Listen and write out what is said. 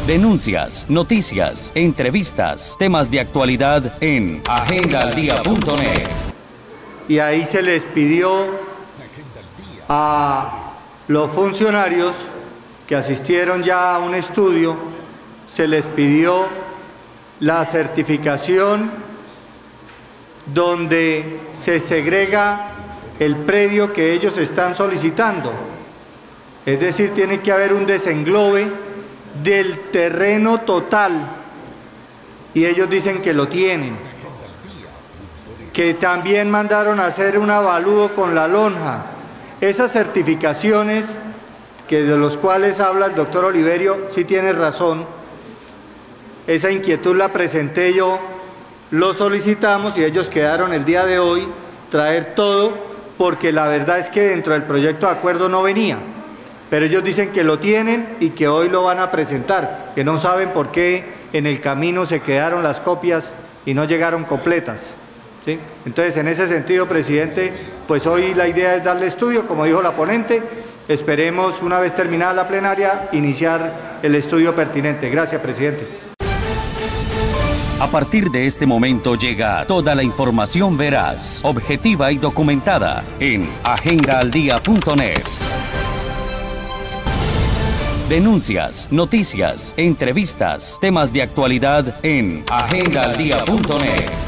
Denuncias, noticias, entrevistas, temas de actualidad en agendaldia.net. Y ahí se les pidió a los funcionarios que asistieron ya a un estudio, se les pidió la certificación donde se segrega el predio que ellos están solicitando. Es decir, tiene que haber un desenglobe del terreno total, y ellos dicen que lo tienen. Que también mandaron a hacer un avalúo con la lonja. Esas certificaciones que de los cuales habla el doctor Oliverio, sí tiene razón. Esa inquietud la presenté yo, lo solicitamos y ellos quedaron el día de hoy traer todo, porque la verdad es que dentro del proyecto de acuerdo no venía. Pero ellos dicen que lo tienen y que hoy lo van a presentar, que no saben por qué en el camino se quedaron las copias y no llegaron completas. ¿Sí? Entonces, en ese sentido, presidente, pues hoy la idea es darle estudio, como dijo la ponente. Esperemos, una vez terminada la plenaria, iniciar el estudio pertinente. Gracias, presidente. A partir de este momento llega toda la información veraz, objetiva y documentada en agendaldia.net. Denuncias, noticias, entrevistas, temas de actualidad en agendaldia.net.